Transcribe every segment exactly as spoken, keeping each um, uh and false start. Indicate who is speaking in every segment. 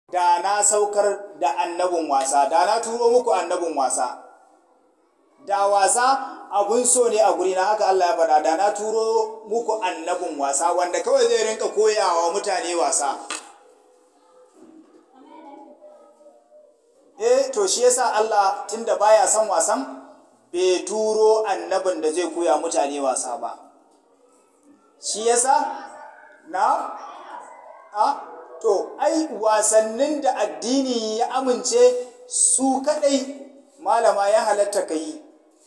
Speaker 1: da na saukar da annabin wasa, da na turo muku annabin wasa, da wasa abun so ne a guri na, haka Allah ya faɗa, da na turo muku annabin wasa wanda kawai zai rinka koyawa mutane wasa. Eh to shi yasa Allah tunda baya son wasan bai turo annabin da zai koya mutane wasa ba. Shi yasa na a to ai wasannin da addini ya amince su kadai malama ya halatta ka yi,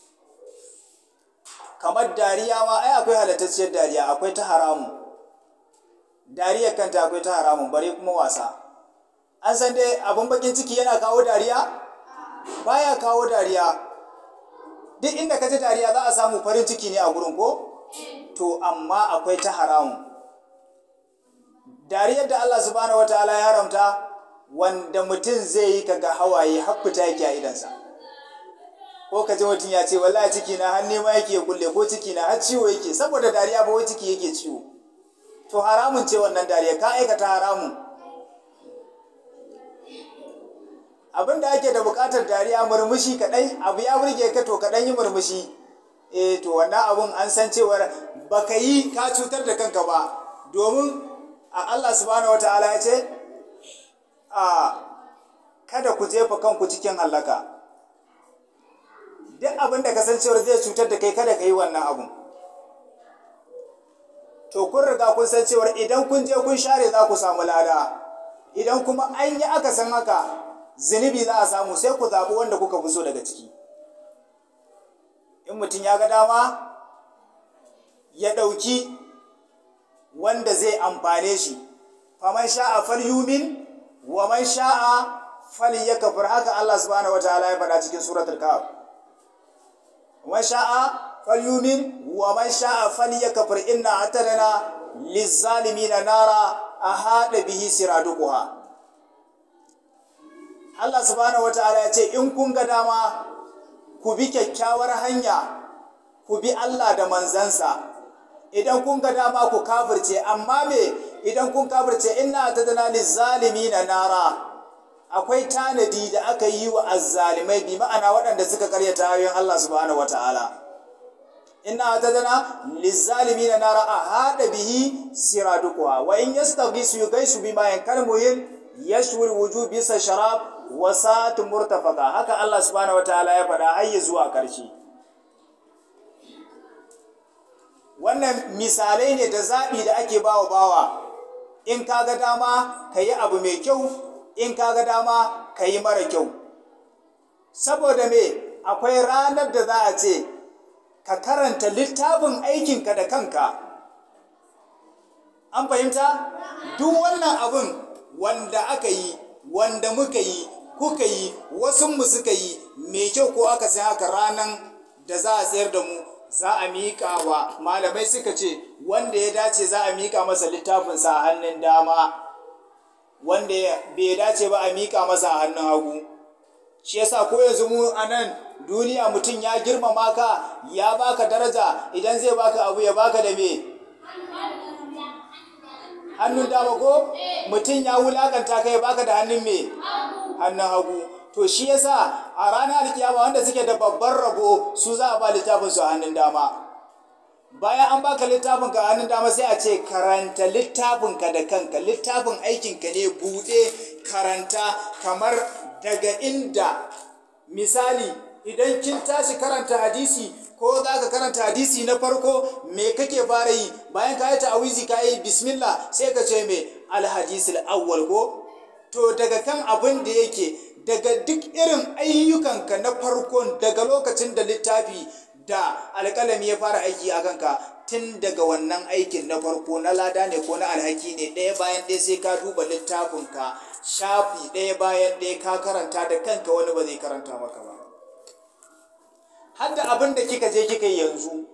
Speaker 1: kamar dariya ma ai akwai halattacciyar dariya, akwai ta haramun, dariyar kanta akwai ta haramun, bare kuma wasa. An san dai abin bakin ciki yana kawo dariya? Baya kawo dariya. Duk inda ka ji dariya za a samu farin ciki ne a gurin ko? To amma akwai ta haramun. Dariyar da Allah subhanahu wataala ya haramta wanda mutum zai yi kaga hawaye har fita yake a idansa. Ko ka ji mutum ya ce wallahi ciki na har nema yake kulle, ko ciki na har ciwo yake, saboda dariya ba wai ciki yake ciwo. To haramun ce wannan dariya, ka aikata haramun. Abin da ake da bukatar dariya murmushi kadai, abu ya burge ka to kadan yi murmushi. Eh to wannan abun an san cewar baka yi ka cutar da kanka ba, domin Allah subhanahu wataala ya ce a kada ku jefa kanku cikin halaka. Duk abin da kasancewar zai cutar da kai kada ka yi wannan abun. To kun riga kun san cewar idan kun je kun share za ku samu lada, idan kuma an yi aka san haka zunubi za a samu, sai ku zaɓi wanda kuka fi so daga ciki. In mutum ya ga dama ya ɗauki wanda zai amfane shi, faman sha'a falyumin wa man sha'a falyakfur, haka Allah subhanahu wataala ya faɗa cikin suratul kahf. Man sha'a falyumin wa man sha'a falyakfur inna atadna lizzalimina nara ahada bihi siraduquha. Allah subhanahu wataala ya ce in kun ga dama ku bi kyakkyawar hanya, ku bi Allah da manzansa. Idan kun ga dama ku kafirce, amma me idan kun kafirce inna atadna lizzalimina nara, akwai tanadi da aka yi wa azzalimai, bi ma'ana waɗanda suka karyata ayoyin Allah subhanahu wataala. Inna atadna lizzalimina nara ahada bihi siraduquha wa in yastaghisu yughaysu bima yankalmuhil yashwil wujuh bisa sharab wa sa'at murtafaqa, haka Allah subhanahu wataala ya faɗa har zuwa ƙarshe. Wannan misalai ne da zaɓi da ake bawa bawa, in ka ga dama ka yi abu mai kyau, in ka ga dama ka yi mara kyau. Saboda me akwai ranar da za a ce ka karanta littafin aikinka da kanka. An fahimta? Duk wannan abin wanda aka yi, wanda muka yi, kuka yi, wasunmu suka yi, mai kyau ko aka sai haka ranar da za a tsayar da mu, za a miƙa wa malamai suka ce wanda ya dace za a miƙa masa littafinsa a hannun dama, wanda bai dace ba a miƙa masa a hannun hagu. Shi yasa ko yanzu mu a nan duniya mutum ya girmama ka, ya baka daraja, idan zai baka abu ya baka da me? Hannun dama ko? Mutum ya wulakanta ka ya baka da hannun me? Hannun hagu. To shi yasa a ranar alkiyama wanda suke da babban rabo su za a ba littafin su a hannun dama. Bayan an baka littafin ka a hannun dama sai a ce karanta littafin ka da kanka, littafin aikin ka ne, buɗe karanta, kamar daga inda misali idan kin tashi karanta hadisi ko za ka karanta hadisi na farko me kake fara yi, bayan ka yi ta'awizi ka yi bismillah sai ka ce me alhadisul awwal ko. To daga kan abin da yake daga duk irin ayyukanka na farkon, daga lokacin da littafi da alƙalami ya fara aiki a kanka, tun daga wannan aikin na farko na lada ne ko na alhaki ne, ɗaya bayan ɗaya sai ka duba littafinka shafi ɗaya bayan ɗaya ka karanta da kanka, wani ba zai karanta maka ba. Hadda abin da kika je kika yi yanzu,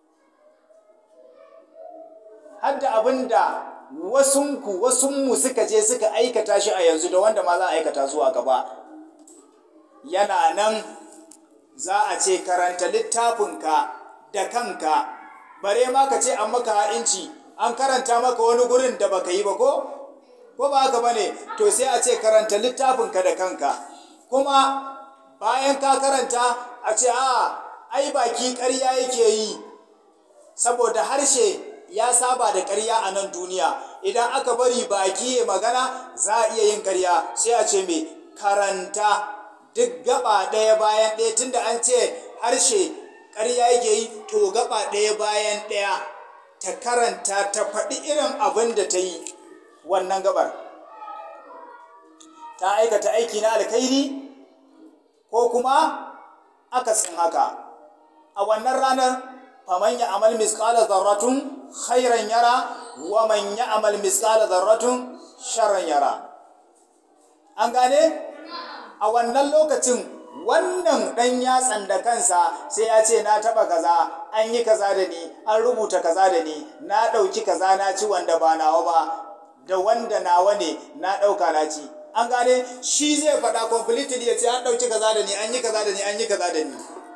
Speaker 1: hadda abin da wasunku wasunmu suka je suka aikata shi a yanzu da wanda ma za a aikata zuwa gaba, yana nan za a ce karanta littafinka da kanka. Bare ma ka ce an maka ha'inci, an karanta maka wani gurin da baka yi ba ko? ko ba haka bane to sai a ce karanta littafinka da kanka, kuma bayan ka karanta a ce a ai baki ƙarya yake yi saboda harshe ya saba da ƙarya a nan duniya, idan aka bari baki ya magana za a iya yin ƙarya, sai a ce me karanta duk gaba ɗaya bayan ɗaya, tunda an ce harshe ƙarya yake yi to gaba ɗaya bayan ɗaya ta karanta ta faɗi irin abin da ta yi wannan gabar, ta aikata aiki na alkhairi ko kuma akasin haka. A wannan ranar faman ya amal misqala dharratun khairan yara wa man ya amal misqala dharratun sharran yara. An gane? A wannan lokacin wannan ɗan yatsan da kansa sai ya ce na taɓa kaza, an yi kaza da ni, an rubuta kaza da ni, na ɗauki kaza na ci wanda ba nawa ba, da wanda nawa ne na ɗauka na ci. An gane? Shi zai faɗa completely ya ce an ɗauki kaza da ni, an yi kaza da ni, an yi kaza da ni.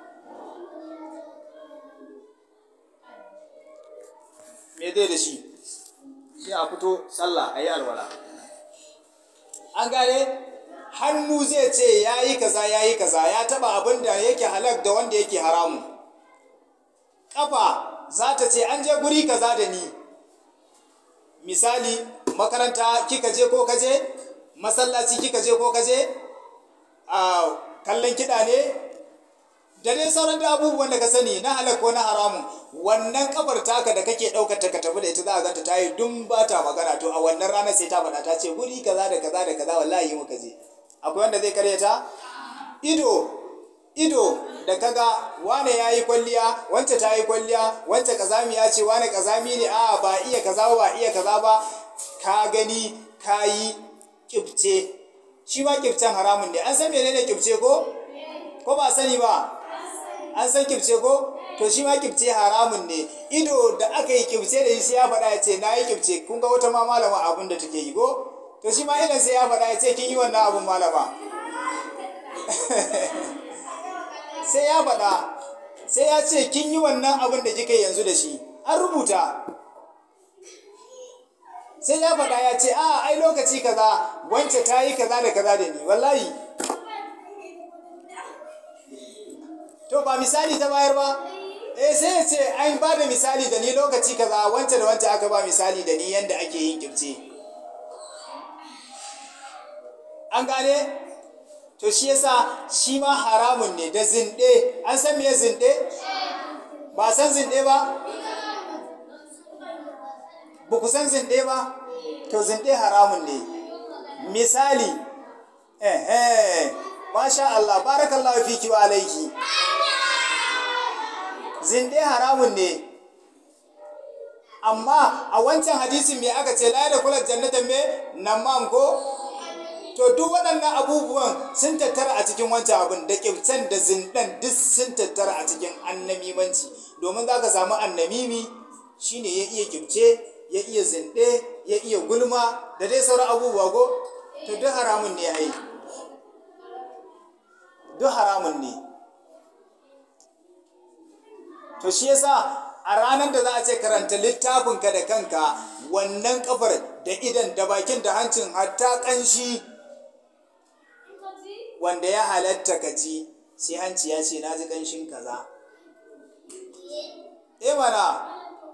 Speaker 1: Me zai da shi? Sai a fito sallah a yi alwala. An gane? Hannu zai ce ya yi kaza ya yi kaza, ya taɓa abin da yake halak da wanda yake haramu. Ƙafa za ta ce an je guri kaza da ni. Misali, makaranta kika je ko kaje, masallaci kika je ko kaje, a kallon kiɗa ne, da dai sauran da abubuwan da ka sani na halak ko na haramun. Wannan kafar taka da kake ɗaukar ta ka tafi da ita za a ganta ta yi dun ba ta magana, to a wannan ranar sai ta faɗa ta ce guri kaza da kaza da kaza wallahi muka je. Akwai wanda zai karyata? Ido, ido da kaga wane ya yi kwalliya, wance ta yi kwalliya, wance kazami ya ce wane kazami ne, a ba iya kaza ba, ba iya kaza ba, ka gani ka yi kibce. Shi ma kibcen haramun ne. An san menene kibce ko? Ko ba sani ba? An san kibce ko? To shi ma kibce haramun ne. Ido da aka yi kibce da shi sai ya faɗa ya ce na yi kibce. Kun ga wata ma malama abin da take yi ko? To shi ma idan sai ya faɗa ya ce kin yi wannan abun malama. Sai ya faɗa, sai ya ce kin yi wannan abun da kika yanzu da shi. An rubuta. Sai ya faɗa ya ce a ai lokaci kaza wance ta yi kaza da kaza da ni wallahi. To ba misali ta bayar ba? Eh sai ya ce an ba da misali da ni lokaci kaza wance da wance aka ba misali da ni yanda ake yin kibce. An gane? To shi yasa shi ma haramun ne da zinde. An san me zinde? Ba san zinde ba? Ba ku san zinde ba? To zinde haramun ne. Misali, eh eh, masha Allah, barakallahu fiki wa alaiki. Zinde haramun ne. Amma a wancan hadisin me aka ce la da kula jannatan me namam ko? To duk waɗannan abubuwan sun tattara a cikin wancan abin da kibcen da zindan duk sun tattara a cikin annamimanci. Domin za ka samu annamimi shine ya iya kibce, ya iya zinde, ya iya gulma da dai sauran abubuwa ko? To duk haramun ne ai. Duk haramun ne. To shi yasa a ranar da za a ce karanta littafinka da kanka, wannan kafar da idan da bakin da hancin hatta ƙanshi wanda ya halatta ka ji, sai hanci ya ce na ji ƙanshin kaza. E mana,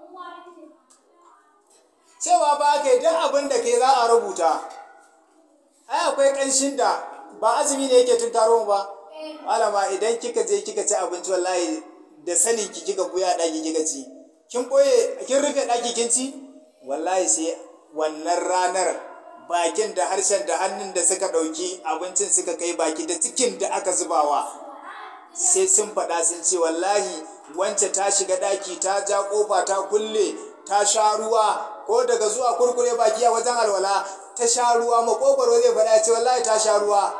Speaker 1: cewa ba ka yi duk abin da ke za a rubuta. Ai akwai ƙanshin da ba azumi ne yake tunkaro ba. Malama idan kika je kika ci abinci wallahi da sanin ki kika buya ɗaki kika ci. Kin boye kin rufe ɗaki kin ci? Wallahi sai wannan ranar bakin da harshen da hannun da suka ɗauki abincin suka kai baki da cikin da aka zubawa sai sun faɗa sun ce wallahi wance ta shiga ɗaki ta ja ƙofa ta kulle ta sha ruwa ko daga zuwa kurkure baki a wajen alwala ta sha ruwa makogwaro zai faɗa ce wallahi ta sha ruwa.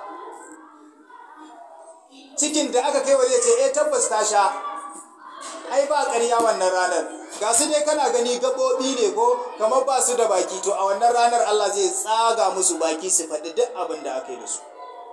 Speaker 1: Cikin da aka kai wa zai ce eh tabbas ta sha. Ai ba ƙarya wannan ranar. Ga su dai kana gani gaɓoɓi ne ko kamar ba su da baki, to a wannan ranar Allah zai tsaga musu baki su faɗi duk abin da aka yi da su.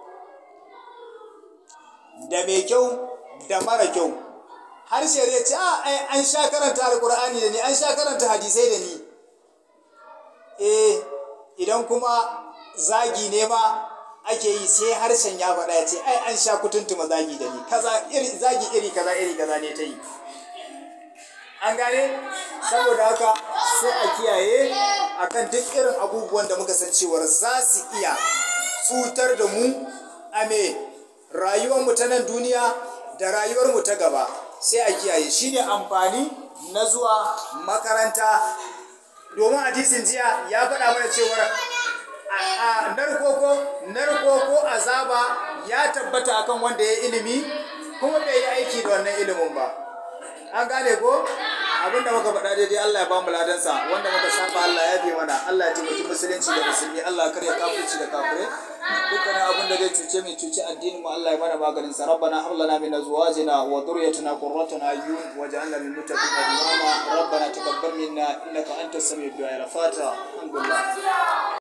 Speaker 1: Da mai kyau da mara kyau. Harshe zai ce a ai an sha karanta alƙur'ani da ni, an sha karanta hadisai da ni. Eh idan kuma zagi ne ma ake yi sai harshen ya faɗa ya ce ai an sha kutuntuma zagi da ni kaza iri zagi iri kaza iri kaza ne ta yi. An gane? Saboda haka sai a kiyaye akan duk irin abubuwan da muka san cewar za su iya cutar da mu a me rayuwarmu ta nan duniya da rayuwarmu ta gaba, sai a kiyaye. Shine amfani na zuwa makaranta, domin hadisin jiya ya faɗa mana cewar a narkoko narkoko azaba ya tabbata akan wanda ya ilimi kuma bai yi aiki da wannan ilimin ba. An gane ko? Abinda muka faɗa daidai Allah ya ba mu ladansa, wanda muka saba Allah ya bi mana. Allah ya taimaki musulunci da musulmi, Allah ya karya kafirci da kafirai. Dukkanin abin da zai cuce mai cuce addinin mu Allah ya mana maganin sa. Rabbana hab lana min azwajina wa dhurriyyatina qurrata a'yun waj'alna lil muttaqina imama. Rabbana taqabbal minna innaka antas samiul du'a. Al-Fatiha. Alhamdulillah.